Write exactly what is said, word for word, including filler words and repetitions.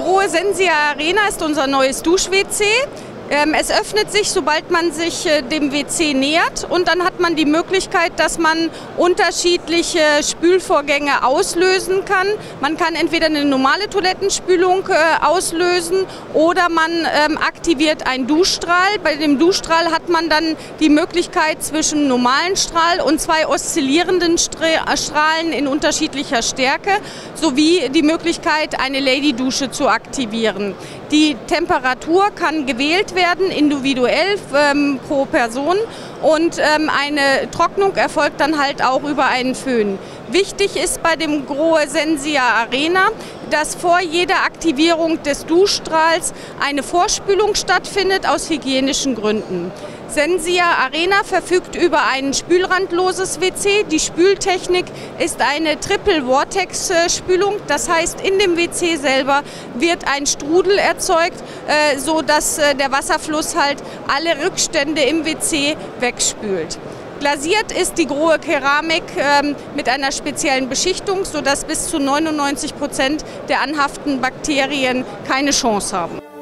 Grohe Sensia Arena ist unser neues Dusch-W C. Ähm, es öffnet sich, sobald man sich äh, dem W C nähert, und dann hat man die Möglichkeit, dass man unterschiedliche Spülvorgänge auslösen kann. Man kann entweder eine normale Toilettenspülung äh, auslösen oder man ähm, aktiviert einen Duschstrahl. Bei dem Duschstrahl hat man dann die Möglichkeit zwischen normalen Strahl und zwei oszillierenden Stra- Strahlen in unterschiedlicher Stärke sowie die Möglichkeit, eine Lady-Dusche zu aktivieren. Die Temperatur kann gewählt werden, individuell ähm, pro Person, und ähm, eine Trocknung erfolgt dann halt auch über einen Föhn. Wichtig ist bei dem Grohe Sensia Arena, dass vor jeder Aktivierung des Duschstrahls eine Vorspülung stattfindet aus hygienischen Gründen. Sensia Arena verfügt über ein spülrandloses W C. Die Spültechnik ist eine Triple-Vortex-Spülung. Das heißt, in dem W C selber wird ein Strudel erzeugt, äh, so dass äh, der Wasserfluss halt alle Rückstände im W C wegspült. Glasiert ist die Grohe Keramik ähm, mit einer speziellen Beschichtung, sodass bis zu neunundneunzig Prozent der anhaftenden Bakterien keine Chance haben.